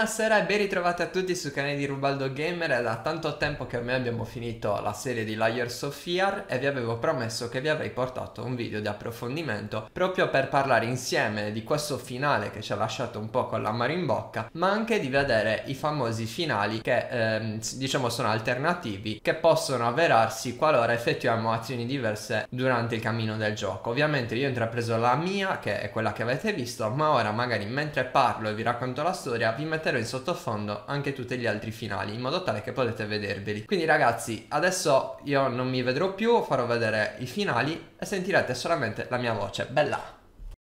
Buonasera e ben ritrovati a tutti sul canale di Rubaldo Gamer. È da tanto tempo che ormai abbiamo finito la serie di Layers of Fear e vi avevo promesso che vi avrei portato un video di approfondimento proprio per parlare insieme di questo finale che ci ha lasciato un po' con l'amaro in bocca, ma anche di vedere i famosi finali che diciamo sono alternativi, che possono avverarsi qualora effettuiamo azioni diverse durante il cammino del gioco. Ovviamente io ho intrapreso la mia, che è quella che avete visto, ma ora magari mentre parlo e vi racconto la storia vi metterò in sottofondo anche tutti gli altri finali in modo tale che potete vederveli. Quindi ragazzi, adesso io non mi vedrò più, farò vedere i finali e sentirete solamente la mia voce. Bella!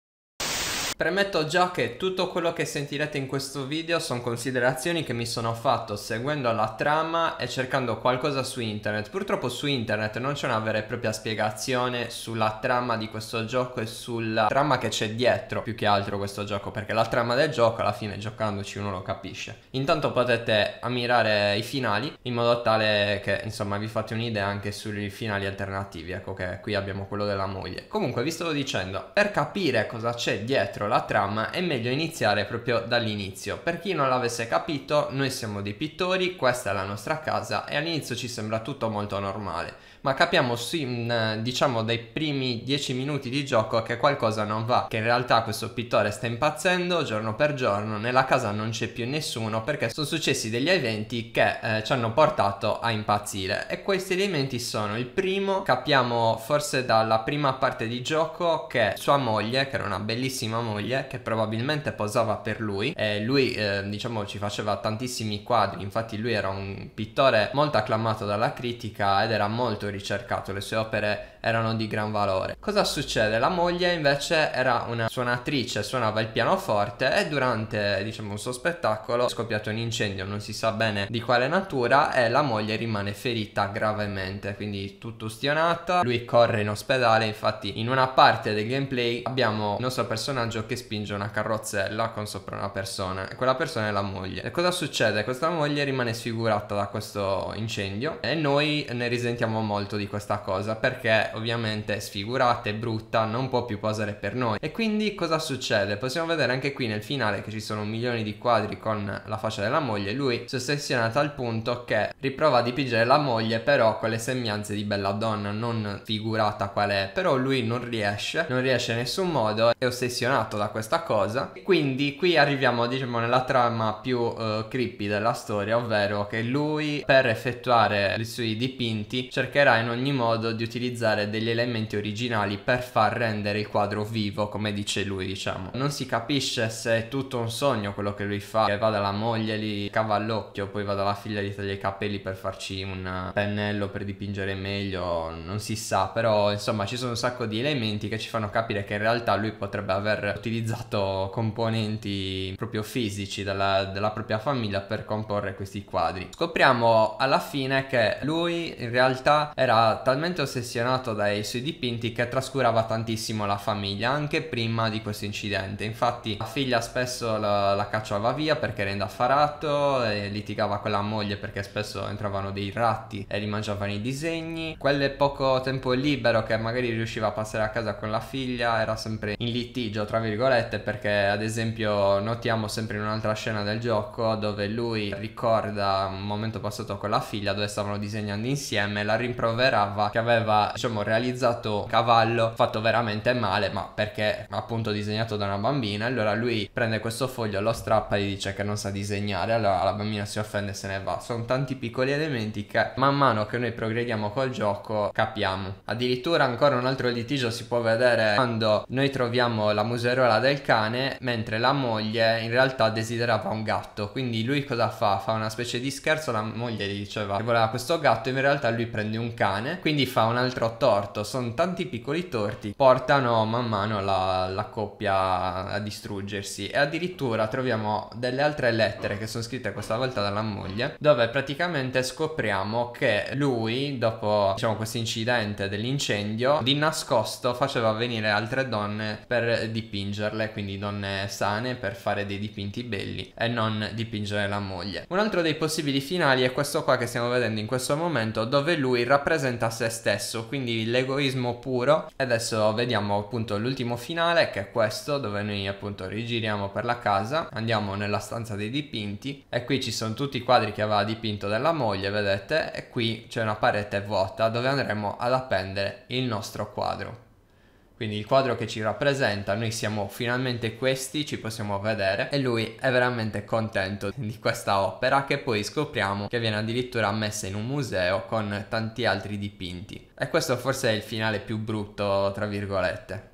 Premetto già che tutto quello che sentirete in questo video sono considerazioni che mi sono fatto seguendo la trama e cercando qualcosa su internet. Purtroppo su internet non c'è una vera e propria spiegazione sulla trama di questo gioco e sulla trama che c'è dietro più che altro questo gioco, perché la trama del gioco alla fine giocandoci uno lo capisce. Intanto potete ammirare i finali in modo tale che insomma vi fate un'idea anche sui finali alternativi. Ecco che qui abbiamo quello della moglie. Comunque vi stavo dicendo, per capire cosa c'è dietro la trama è meglio iniziare proprio dall'inizio. Per chi non l'avesse capito, noi siamo dei pittori, questa è la nostra casa e all'inizio ci sembra tutto molto normale, ma capiamo diciamo dai primi 10 minuti di gioco che qualcosa non va, che in realtà questo pittore sta impazzendo giorno per giorno, nella casa non c'è più nessuno perché sono successi degli eventi che ci hanno portato a impazzire. E questi elementi sono: il primo, capiamo forse dalla prima parte di gioco che sua moglie, che era una bellissima moglie che probabilmente posava per lui, e lui diciamo ci faceva tantissimi quadri, infatti lui era un pittore molto acclamato dalla critica ed era molto ricercato, le sue opere erano di gran valore. Cosa succede? La moglie invece era una suonatrice, suonava il pianoforte e durante diciamo un suo spettacolo è scoppiato un incendio, non si sa bene di quale natura, e la moglie rimane ferita gravemente, quindi tutto ustionata. Lui corre in ospedale, infatti in una parte del gameplay abbiamo il nostro personaggio che spinge una carrozzella con sopra una persona e quella persona è la moglie. E cosa succede? Questa moglie rimane sfigurata da questo incendio e noi ne risentiamo molto di questa cosa perché ovviamente è sfigurata, è brutta, non può più posare per noi. E quindi cosa succede? Possiamo vedere anche qui nel finale che ci sono milioni di quadri con la faccia della moglie. Lui si ossessiona a tal punto che riprova a dipingere la moglie però con le sembianze di bella donna, non figurata qual è, però lui non riesce in nessun modo, è ossessionato da questa cosa. E quindi qui arriviamo diciamo nella trama più creepy della storia, ovvero che lui per effettuare i suoi dipinti cercherà in ogni modo di utilizzare degli elementi originali per far rendere il quadro vivo, come dice lui, diciamo. Non si capisce se è tutto un sogno quello che lui fa, che va dalla moglie, li cava l'occhio, poi va dalla figlia, gli taglia i capelli per farci un pennello per dipingere meglio, non si sa, però insomma ci sono un sacco di elementi che ci fanno capire che in realtà lui potrebbe aver utilizzato componenti proprio fisici della propria famiglia per comporre questi quadri. Scopriamo alla fine che lui in realtà era talmente ossessionato dai suoi dipinti che trascurava tantissimo la famiglia anche prima di questo incidente. Infatti la figlia spesso la cacciava via perché era indaffarato e litigava con la moglie perché spesso entravano dei ratti e li mangiavano i disegni. Quel poco tempo libero che magari riusciva a passare a casa con la figlia era sempre in litigio tra virgolette, perché ad esempio notiamo sempre in un'altra scena del gioco dove lui ricorda un momento passato con la figlia dove stavano disegnando insieme, la rimproverava che aveva diciamo realizzato un cavallo fatto veramente male, ma perché appunto disegnato da una bambina. Allora lui prende questo foglio, lo strappa e gli dice che non sa disegnare, allora la bambina si offende e se ne va. Sono tanti piccoli elementi che man mano che noi progrediamo col gioco capiamo. Addirittura ancora un altro litigio si può vedere quando noi troviamo la museruola del cane mentre la moglie in realtà desiderava un gatto, quindi lui cosa fa? Fa una specie di scherzo, la moglie gli diceva che voleva questo gatto, in realtà lui prende un cane, quindi fa un altro torto. Sono tanti piccoli torti, portano man mano la coppia a distruggersi. E addirittura troviamo delle altre lettere che sono scritte questa volta dalla moglie, dove praticamente scopriamo che lui dopo diciamo questo incidente dell'incendio di nascosto faceva venire altre donne per dipingerle, quindi donne sane per fare dei dipinti belli e non dipingere la moglie. Un altro dei possibili finali è questo qua che stiamo vedendo in questo momento, dove lui rappresenta se stesso, quindi quindi l'egoismo puro. E adesso vediamo appunto l'ultimo finale, che è questo, dove noi appunto rigiriamo per la casa, andiamo nella stanza dei dipinti e qui ci sono tutti i quadri che aveva dipinto della moglie, vedete, e qui c'è una parete vuota dove andremo ad appendere il nostro quadro. Quindi il quadro che ci rappresenta, noi siamo finalmente questi, ci possiamo vedere, e lui è veramente contento di questa opera, che poi scopriamo che viene addirittura messa in un museo con tanti altri dipinti. E questo forse è il finale più brutto, tra virgolette.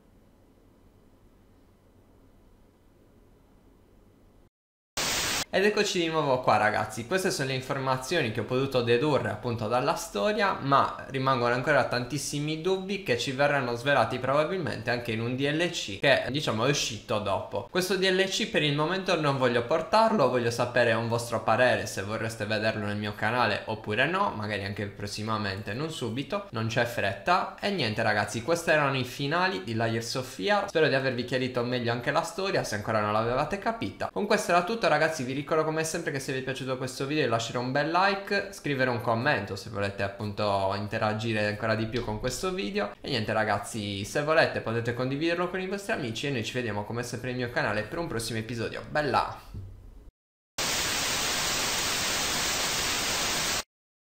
Ed eccoci di nuovo qua, ragazzi. Queste sono le informazioni che ho potuto dedurre appunto dalla storia, ma rimangono ancora tantissimi dubbi che ci verranno svelati probabilmente anche in un DLC che diciamo è uscito dopo. Questo DLC per il momento non voglio portarlo, voglio sapere un vostro parere, se vorreste vederlo nel mio canale oppure no, magari anche prossimamente, non subito, non c'è fretta. E niente, ragazzi, questi erano i finali di Layers of Fear. Spero di avervi chiarito meglio anche la storia, se ancora non l'avevate capita. Con questo era tutto, ragazzi. Vi ricordo come sempre che se vi è piaciuto questo video lasciare un bel like, scrivere un commento se volete appunto interagire ancora di più con questo video. E niente, ragazzi, se volete potete condividerlo con i vostri amici e noi ci vediamo come sempre nel mio canale per un prossimo episodio. Bella!